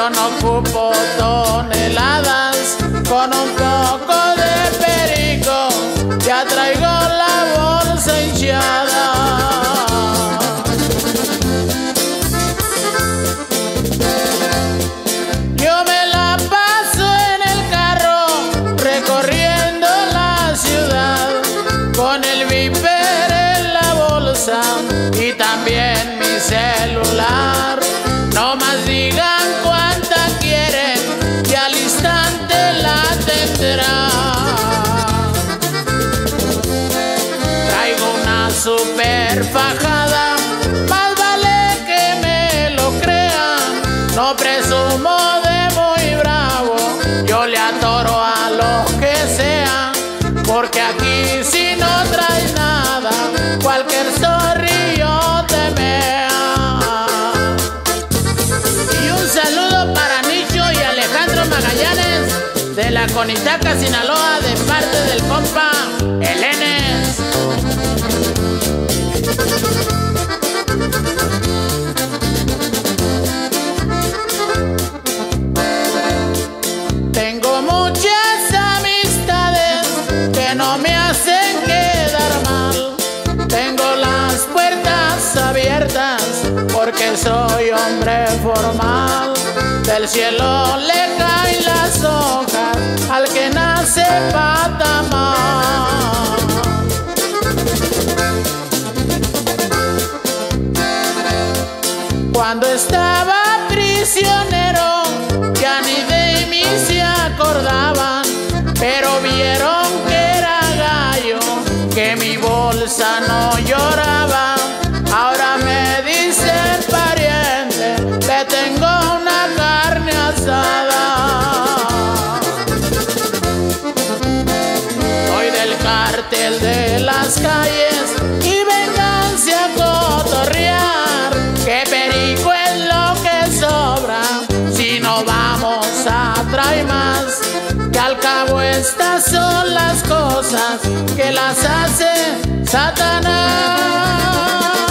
yo no ocupo toneladas, con un poco de perico ya traigo la bolsa hinchada. Yo me la paso en el carro recorriendo la ciudad, con el viper en la bolsa y también mi celular. No más digan cuánta quieren y al instante la tendrán. Traigo una super fajada, más vale que me lo crean. No presumo de muy bravo, yo le atoro a los que sean, porque aquí si no traes nada, cualquier zorrillo te mea. Y un saludo para Nicho y Alejandro Magallanes de la Conitaca, Sinaloa, de parte del compa El Enes. Tengo muchas amistades que no me hacen quedar mal. Tengo las puertas abiertas porque soy hombre formal. Del cielo le caen las hojas al que nace pata mal. Cuando estaba prisionero ya ni de mí se acordaban, pero vieron que era gallo, que mi bolsa no lloraba. Ahora me dicen pariente, te tengo una carne asada. Soy del cártel de las calles y vénganse a cotorrear, que perico es lo que sobra, si no vamos a traer más, que al cabo estas son las cosas que las hace Satanás.